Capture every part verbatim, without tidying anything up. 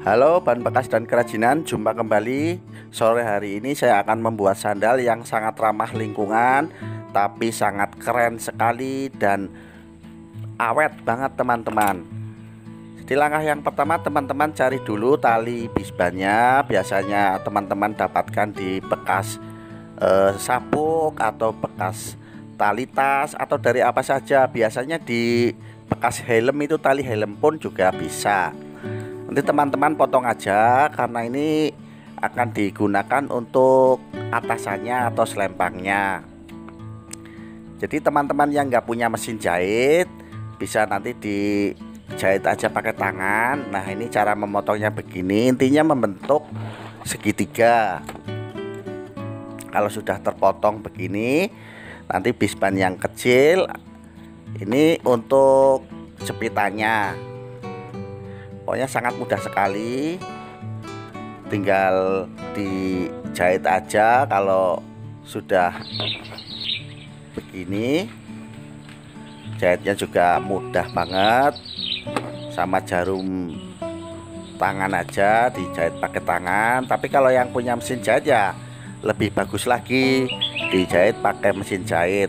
Halo ban bekas dan kerajinan, jumpa kembali. Sore hari ini saya akan membuat sandal yang sangat ramah lingkungan, tapi sangat keren sekali dan awet banget teman-teman. Di langkah yang pertama, teman-teman cari dulu tali bisbannya. Biasanya teman-teman dapatkan di bekas eh, sabuk atau bekas tali tas atau dari apa saja. Biasanya di bekas helm itu, tali helm pun juga bisa. Nanti teman-teman potong aja karena ini akan digunakan untuk atasannya atau selempangnya. Jadi teman-teman yang nggak punya mesin jahit bisa nanti dijahit aja pakai tangan. Nah, ini cara memotongnya begini. Intinya membentuk segitiga. Kalau sudah terpotong begini, nanti bisban yang kecil ini untuk jepitannya. Pokoknya sangat mudah sekali, tinggal dijahit aja. Kalau sudah begini, jahitnya juga mudah banget, sama jarum tangan aja dijahit pakai tangan. Tapi kalau yang punya mesin jahit ya lebih bagus lagi, dijahit pakai mesin jahit.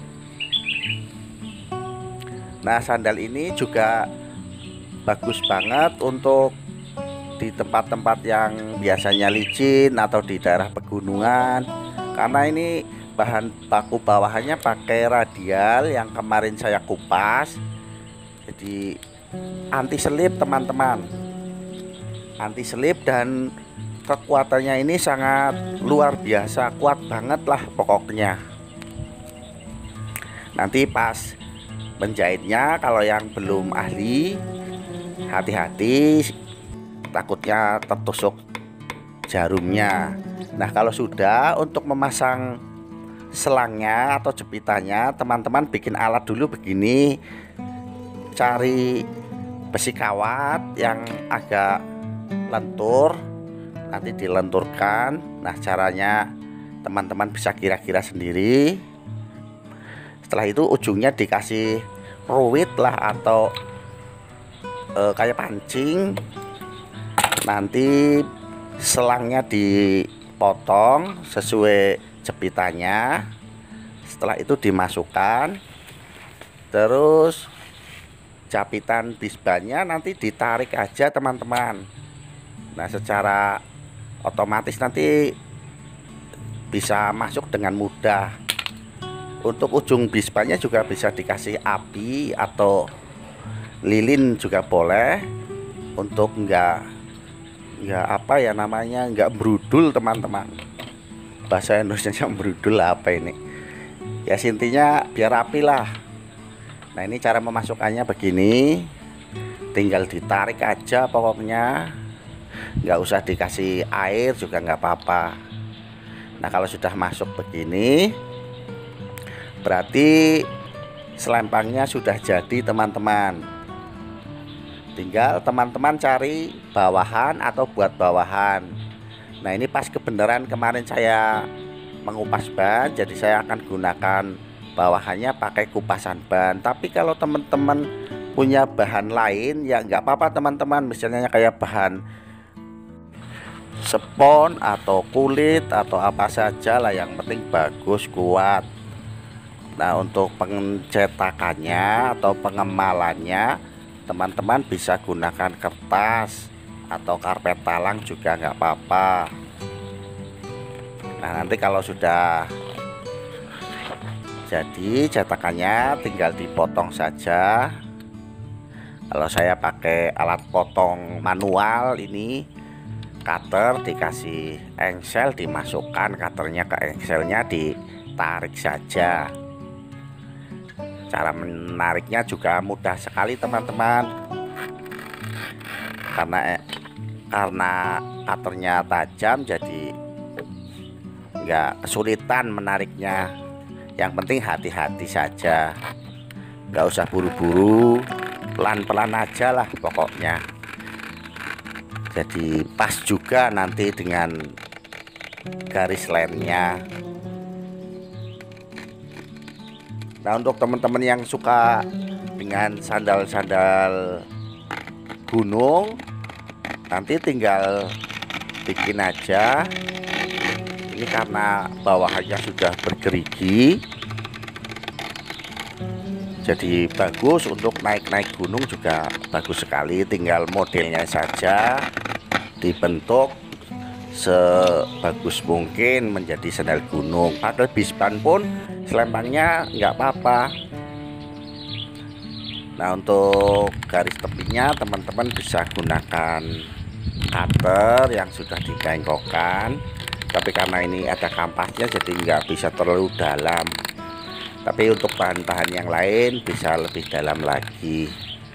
Nah, sandal ini juga bagus banget untuk di tempat-tempat yang biasanya licin atau di daerah pegunungan, karena ini bahan baku bawahannya pakai radial yang kemarin saya kupas. Jadi anti selip teman-teman, anti selip, dan kekuatannya ini sangat luar biasa, kuat banget lah pokoknya. Nanti pas menjahitnya, kalau yang belum ahli, hati-hati, takutnya tertusuk jarumnya. Nah, kalau sudah, untuk memasang selangnya atau jepitannya, teman-teman bikin alat dulu begini. Cari besi kawat yang agak lentur, nanti dilenturkan. Nah, caranya teman-teman bisa kira-kira sendiri. Setelah itu ujungnya dikasih ruwit lah atau E, kayak pancing. Nanti selangnya dipotong sesuai jepitannya. Setelah itu dimasukkan, terus japitan bisbannya nanti ditarik aja teman-teman. Nah, secara otomatis nanti bisa masuk dengan mudah. Untuk ujung bisbannya juga bisa dikasih api atau lilin juga boleh, untuk enggak enggak apa ya namanya, enggak berudul teman-teman. Bahasa Indonesia berudul apa ini ya, intinya biar rapi lah. Nah, ini cara memasukkannya begini, tinggal ditarik aja pokoknya, nggak usah dikasih air juga nggak apa-apa. Nah, kalau sudah masuk begini, berarti selempangnya sudah jadi teman-teman. Tinggal teman-teman cari bawahan atau buat bawahan. Nah, ini pas kebenaran kemarin saya mengupas ban, jadi saya akan gunakan bawahannya pakai kupasan ban. Tapi kalau teman-teman punya bahan lain ya nggak apa-apa teman-teman, misalnya kayak bahan spons atau kulit atau apa saja lah, yang penting bagus, kuat. Nah, untuk pencetakannya atau pengemalannya, teman-teman bisa gunakan kertas atau karpet talang juga nggak apa-apa. Nah, nanti kalau sudah jadi cetakannya, tinggal dipotong saja. Kalau saya pakai alat potong manual ini, cutter dikasih engsel, dimasukkan cutternya ke engselnya, ditarik saja. Cara menariknya juga mudah sekali teman-teman, karena karena cutternya tajam, jadi nggak kesulitan menariknya. Yang penting hati-hati saja, nggak usah buru-buru, pelan-pelan aja lah pokoknya. Jadi pas juga nanti dengan garis lemnya. Nah, untuk teman-teman yang suka dengan sandal-sandal gunung, Nanti tinggal bikin aja. Ini karena bawahannya sudah bergerigi, jadi bagus untuk naik-naik gunung juga bagus sekali. Tinggal modelnya saja dibentuk sebagus mungkin menjadi sandal gunung. Padahal bisban pun selempangnya nggak apa-apa. Nah, untuk garis tepinya teman-teman bisa gunakan cutter yang sudah dibengkokkan, tapi karena ini ada kampasnya jadi nggak bisa terlalu dalam. Tapi untuk bahan-bahan yang lain bisa lebih dalam lagi.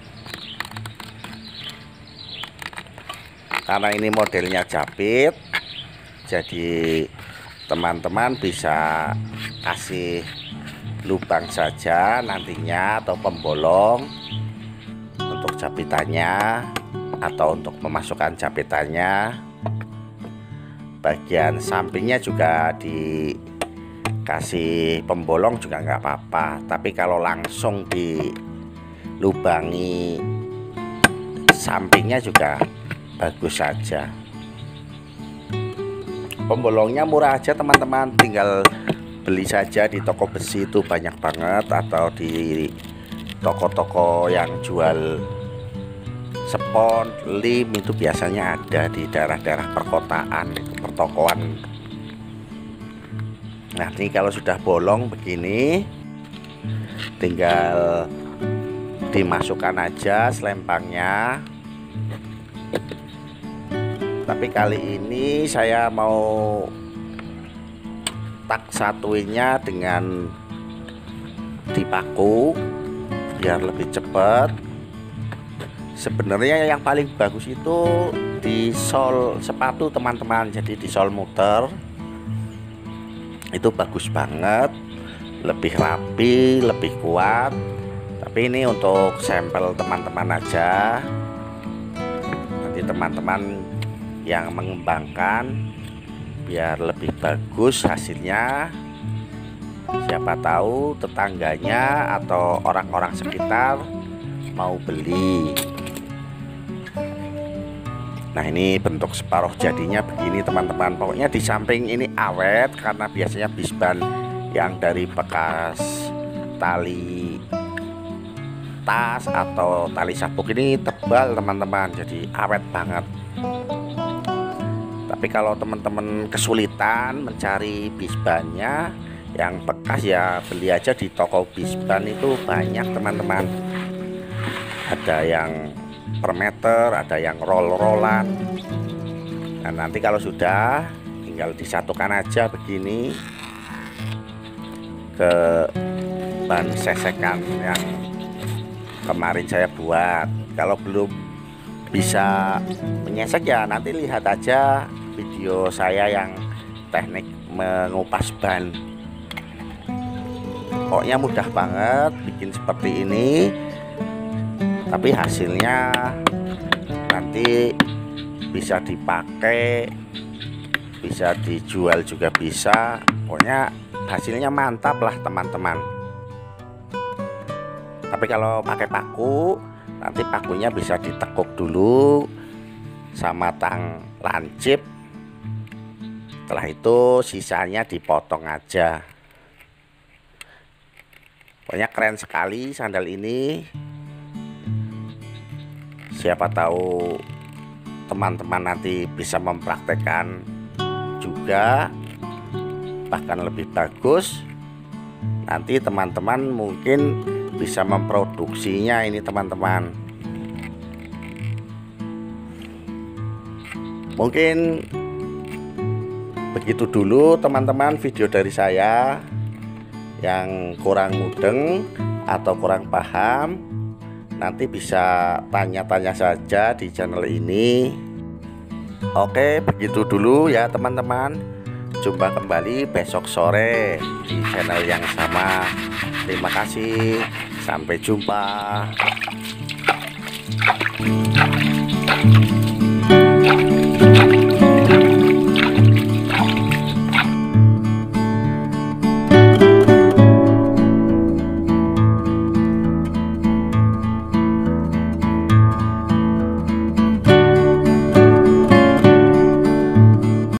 Karena ini modelnya jepit, jadi teman-teman bisa kasih lubang saja nantinya, atau pembolong untuk japitannya, atau untuk memasukkan japitannya. Bagian sampingnya juga dikasih pembolong juga nggak apa-apa, tapi kalau langsung dilubangi sampingnya juga bagus saja. Pembolongnya murah aja teman-teman, tinggal beli saja di toko besi, itu banyak banget, atau di toko-toko yang jual spon, lem itu biasanya ada di daerah-daerah perkotaan, itu pertokoan. Nah, ini kalau sudah bolong begini tinggal dimasukkan aja selempangnya. Tapi kali ini saya mau tak satuinnya dengan dipaku biar lebih cepat. Sebenarnya yang paling bagus itu di sol sepatu teman-teman, jadi di sol muter itu bagus banget, lebih rapi, lebih kuat. Tapi ini untuk sampel teman-teman aja, nanti teman-teman yang mengembangkan biar lebih bagus hasilnya. Siapa tahu tetangganya atau orang-orang sekitar mau beli. Nah, ini bentuk separuh jadinya begini teman-teman. Pokoknya di samping ini awet, karena biasanya bisban yang dari bekas tali tas atau tali sabuk ini tebal teman-teman, jadi awet banget. Tapi kalau teman-teman kesulitan mencari bisbannya yang bekas, ya beli aja di toko bisban, itu banyak teman-teman. Ada yang per meter, ada yang roll-rollan. Nah, nanti kalau sudah tinggal disatukan aja begini ke ban sesekan yang kemarin saya buat. Kalau belum bisa menyesek ya nanti lihat aja video saya yang teknik mengupas ban. Pokoknya mudah banget bikin seperti ini, tapi hasilnya nanti bisa dipakai, bisa dijual juga bisa. Pokoknya hasilnya mantap lah teman-teman. Tapi kalau pakai paku, nanti pakunya bisa ditekuk dulu sama tang lancip. Setelah itu sisanya dipotong aja. Pokoknya keren sekali sandal ini. Siapa tahu teman-teman nanti bisa mempraktekkan juga, bahkan lebih bagus. Nanti teman-teman mungkin bisa memproduksinya ini teman-teman. Mungkin begitu dulu teman-teman video dari saya. Yang kurang mudeng atau kurang paham, nanti bisa tanya-tanya saja di channel ini. Oke, begitu dulu ya teman-teman. Jumpa kembali besok sore di channel yang sama. Terima kasih, sampai jumpa.